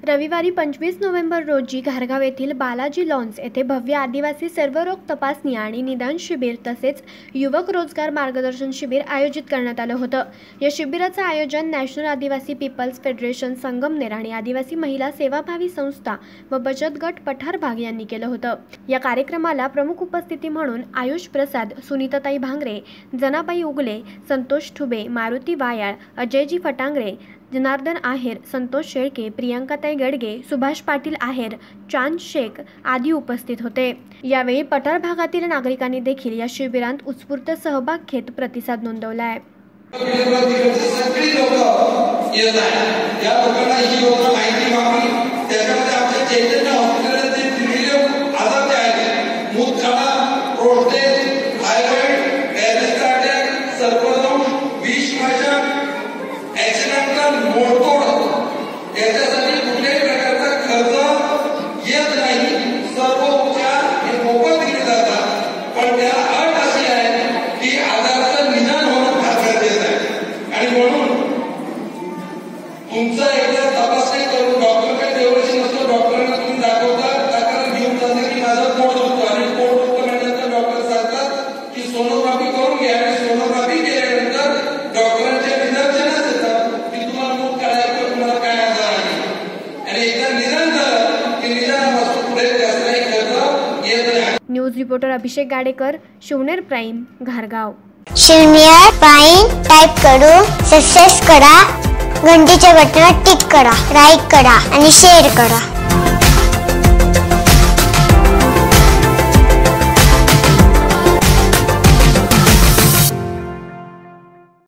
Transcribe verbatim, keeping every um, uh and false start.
रविवारी पंचवीस नोव्हेंबर रोजी घारगाव येथील बालाजी लॉन्स येथे भव्य आदिवासी सर्वरोग तपासणी आणि निदान शिबिर तसेच युवक रोजगार मार्गदर्शन शिबिर आयोजित करण्यात आलं होतं। या शिबिराचं आयोजन नॅशनल आदिवासी पीपल्स फेडरेशन संगमनेर आणि आदिवासी महिला सेवाभावी संस्था व बचत गट पठार भाग यांनी केलं होतं। या कार्यक्रमाला प्रमुख उपस्थिती म्हणून आयुष प्रसाद, सुनीताताई भांगरे, जनाबाई उगले, संतोष ठुबे, मारुती वायाळ, अजयजी फटांगरे, जनार्दन आहेर, संतोष शेळके, प्रियंकाताई गडगे, सुभाष पाटील आहेर, चांद शेख आदी उपस्थित होते। यावेळी पठार भागातील नागरिकांनी देखील या शिबिरात उत्स्फूर्त सहभाग घेत प्रतिसाद नोंदवलाय। याच्यासाठी कुठल्याही प्रकारचा खर्च येत नाही, सर्व उपचार हे मोफत दिले जातात। पण त्याला अट अशी आहे की आजाराचं निदान होणं फार गरजेचं आहे आणि म्हणून तुमचा एकदा तपासणी करून डॉक्टरकडे देवशी नसतो, डॉक्टरांना तुम्ही दाखवता, तक्रार घेऊन जाते की माझं पोट दुखतं आणि पोट दुखतं म्हटल्यानंतर डॉक्टर सांगतात की सोनोग्राफी करून घ्या आणि सोनोग्राफी केल्यानंतर डॉक्टरांच्या निदर्शनास येतात की तुम्हाला मूत काढायचं, तुम्हाला काय news reporter Abhishek Gadekar, Shivner prime, घारगाव। शिवनेर प्राईम टाइप करू सबस्क्राइब करा, घंटीच्या बटनावर टिक करा, लाईक करा आणि शेअर करा।